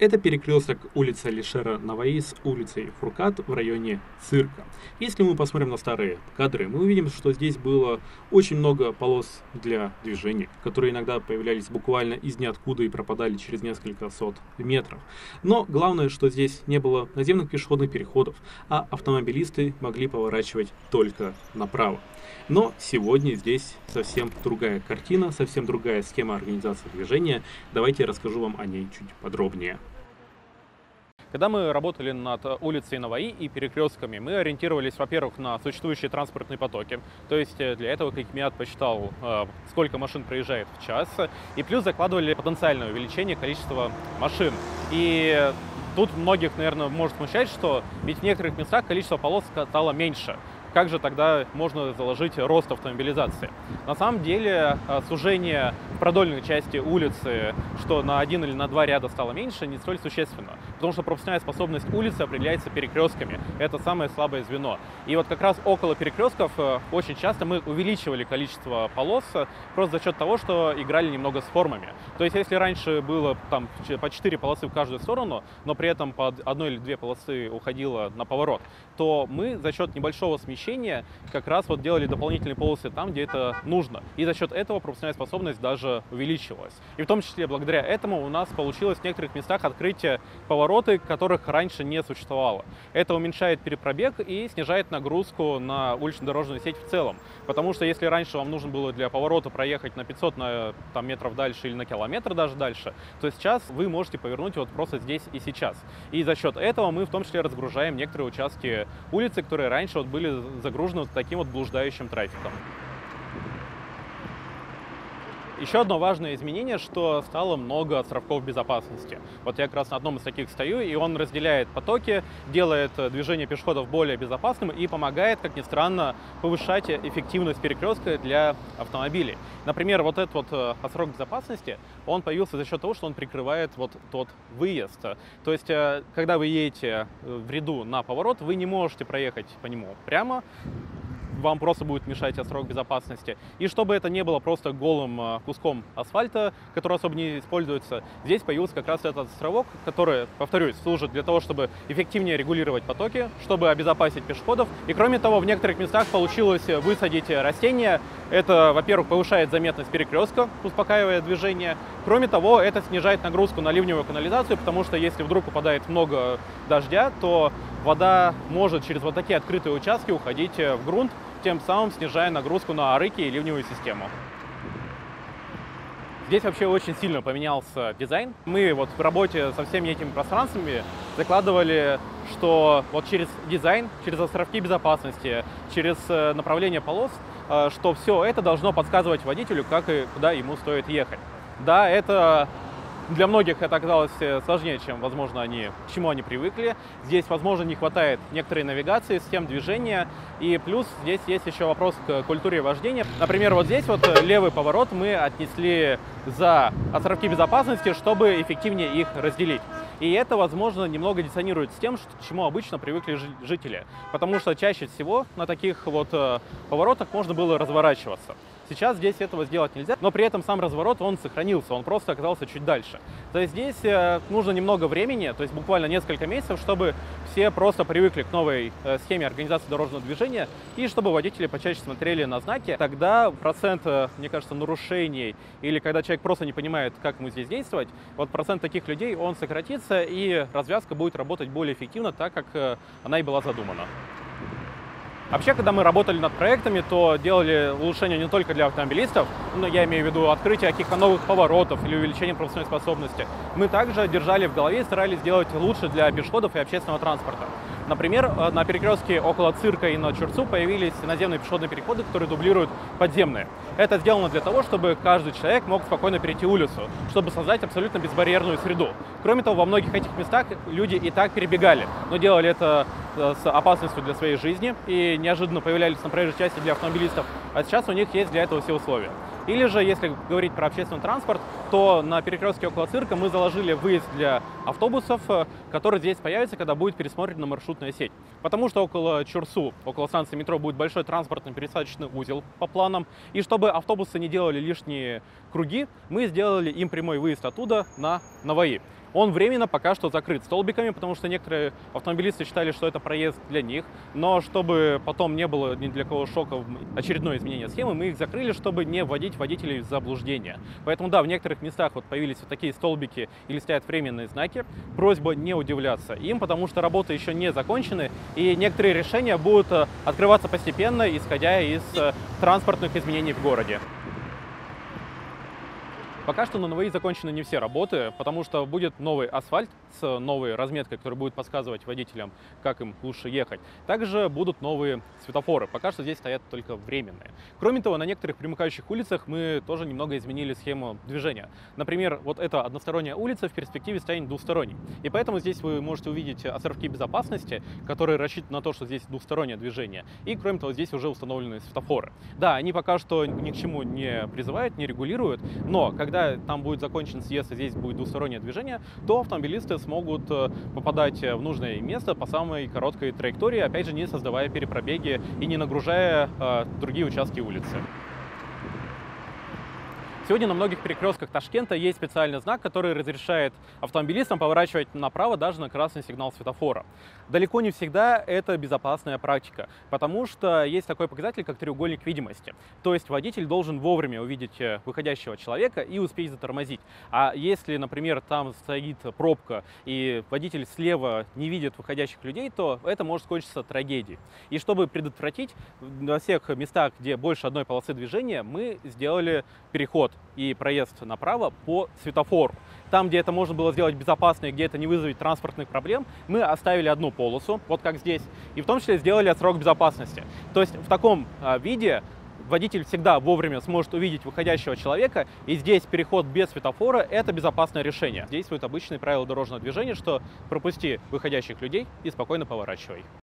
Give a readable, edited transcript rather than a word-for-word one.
Это перекресток улицы Алишера Наваи с улицей Фуркат в районе цирка. Если мы посмотрим на старые кадры, мы увидим, что здесь было очень много полос для движения, которые иногда появлялись буквально из ниоткуда и пропадали через несколько сот метров. Но главное, что здесь не было наземных пешеходных переходов, а автомобилисты могли поворачивать только направо. Но сегодня здесь совсем другая картина, совсем другая схема организации движения. Давайте я расскажу вам о ней чуть подробнее. Когда мы работали над улицей Наваи и перекрестками, мы ориентировались, во-первых, на существующие транспортные потоки. То есть для этого Кикмиат посчитал, сколько машин проезжает в час, и плюс закладывали потенциальное увеличение количества машин. И тут многих, наверное, может смущать, что ведь в некоторых местах количество полос стало меньше. Как же тогда можно заложить рост автомобилизации? На самом деле сужение в продольной части улицы, что на один или на два ряда стало меньше, не столь существенно. Потому что пропускная способность улицы определяется перекрестками. Это самое слабое звено. И вот как раз около перекрестков очень часто мы увеличивали количество полос просто за счет того, что играли немного с формами. То есть если раньше было там по 4 полосы в каждую сторону, но при этом по одной или две полосы уходило на поворот, то мы за счет небольшого смещения как раз вот делали дополнительные полосы там, где это нужно. И за счет этого пропускная способность даже увеличивалась. И в том числе благодаря этому у нас получилось в некоторых местах открыть повороты, которых раньше не существовало. Это уменьшает перепробег и снижает нагрузку на улично-дорожную сеть в целом. Потому что если раньше вам нужно было для поворота проехать на 500 метров дальше или на километр даже дальше, то сейчас вы можете повернуть вот просто здесь и сейчас. И за счет этого мы в том числе разгружаем некоторые участки улицы, которые раньше вот были загружены вот таким вот блуждающим трафиком. Еще одно важное изменение, что стало много островков безопасности. Вот я как раз на одном из таких стою, и он разделяет потоки, делает движение пешеходов более безопасным и помогает, как ни странно, повышать эффективность перекрестка для автомобилей. Например, вот этот вот островок безопасности, он появился за счет того, что он прикрывает вот тот выезд. То есть, когда вы едете в ряду на поворот, вы не можете проехать по нему прямо, вам просто будет мешать островок безопасности. И чтобы это не было просто голым куском асфальта, который особо не используется, здесь появился как раз этот островок, который, повторюсь, служит для того, чтобы эффективнее регулировать потоки, чтобы обезопасить пешеходов. И кроме того, в некоторых местах получилось высадить растения. Это, во-первых, повышает заметность перекрестка, успокаивая движение. Кроме того, это снижает нагрузку на ливневую канализацию, потому что если вдруг упадает много дождя, то вода может через вот такие открытые участки уходить в грунт, тем самым снижая нагрузку на арыки и ливневую систему. Здесь вообще очень сильно поменялся дизайн. Мы вот в работе со всеми этими пространствами закладывали, что вот через дизайн, через островки безопасности, через направление полос, что все это должно подсказывать водителю, как и куда ему стоит ехать. Да, это для многих это оказалось сложнее, чем, возможно, к чему они привыкли. Здесь, возможно, не хватает некоторой навигации, схем движения. И плюс здесь есть еще вопрос к культуре вождения. Например, вот здесь вот левый поворот мы отнесли за островки безопасности, чтобы эффективнее их разделить. И это, возможно, немного диссонирует с тем, к чему обычно привыкли жители. Потому что чаще всего на таких вот поворотах можно было разворачиваться. Сейчас здесь этого сделать нельзя, но при этом сам разворот, он сохранился, он просто оказался чуть дальше. То есть здесь нужно немного времени, то есть буквально несколько месяцев, чтобы все просто привыкли к новой схеме организации дорожного движения и чтобы водители почаще смотрели на знаки. Тогда процент, мне кажется, нарушений или когда человек просто не понимает, как ему здесь действовать, вот процент таких людей, он сократится и развязка будет работать более эффективно, так как она и была задумана. Вообще, когда мы работали над проектами, то делали улучшения не только для автомобилистов, но я имею в виду открытие каких-то новых поворотов или увеличение пропускной способности. Мы также держали в голове и старались сделать лучше для пешеходов и общественного транспорта. Например, на перекрестке около цирка и на Чурцу появились наземные пешеходные переходы, которые дублируют подземные. Это сделано для того, чтобы каждый человек мог спокойно перейти улицу, чтобы создать абсолютно безбарьерную среду. Кроме того, во многих этих местах люди и так перебегали, но делали это с опасностью для своей жизни и неожиданно появлялись на проезжей части для автомобилистов, а сейчас у них есть для этого все условия. Или же, если говорить про общественный транспорт, то на перекрестке около цирка мы заложили выезд для автобусов, который здесь появится, когда будет пересмотрена маршрутная сеть. Потому что около Чурсу, около станции метро, будет большой транспортный пересадочный узел по планам. И чтобы автобусы не делали лишние круги, мы сделали им прямой выезд оттуда на Наваи. Он временно пока что закрыт столбиками, потому что некоторые автомобилисты считали, что это проезд для них. Но чтобы потом не было ни для кого шока в очередное изменение схемы, мы их закрыли, чтобы не вводить водителей в заблуждение. Поэтому да, в некоторых местах вот появились вот такие столбики или стоят временные знаки. Просьба не удивляться им, потому что работы еще не закончены, и некоторые решения будут открываться постепенно, исходя из транспортных изменений в городе. Пока что на НВИ закончены не все работы, потому что будет новый асфальт с новой разметкой, которая будет подсказывать водителям, как им лучше ехать. Также будут новые светофоры. Пока что здесь стоят только временные. Кроме того, на некоторых примыкающих улицах мы тоже немного изменили схему движения. Например, вот эта односторонняя улица в перспективе станет двусторонней. И поэтому здесь вы можете увидеть островки безопасности, которые рассчитаны на то, что здесь двустороннее движение. И кроме того, здесь уже установлены светофоры. Да, они пока что ни к чему не призывают, не регулируют, но когда там будет закончен съезд и здесь будет двустороннее движение, то автомобилисты смогут попадать в нужное место по самой короткой траектории, опять же, не создавая перепробеги и не нагружая другие участки улицы. Сегодня на многих перекрестках Ташкента есть специальный знак, который разрешает автомобилистам поворачивать направо даже на красный сигнал светофора. Далеко не всегда это безопасная практика, потому что есть такой показатель, как треугольник видимости. То есть водитель должен вовремя увидеть выходящего человека и успеть затормозить. А если, например, там стоит пробка и водитель слева не видит выходящих людей, то это может кончиться трагедией. И чтобы предотвратить, во всех местах, где больше одной полосы движения, мы сделали переход и проезд направо по светофору. Там, где это можно было сделать безопасно и где это не вызовет транспортных проблем, мы оставили одну полосу, вот как здесь, и в том числе сделали отсрок безопасности. То есть в таком виде водитель всегда вовремя сможет увидеть выходящего человека, и здесь переход без светофора – это безопасное решение. Действуют обычные правила дорожного движения, что пропусти выходящих людей и спокойно поворачивай.